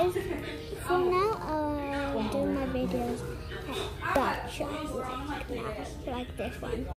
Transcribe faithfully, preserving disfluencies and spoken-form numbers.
guys, for now I'll do my videos at Dutch, like now, like this one.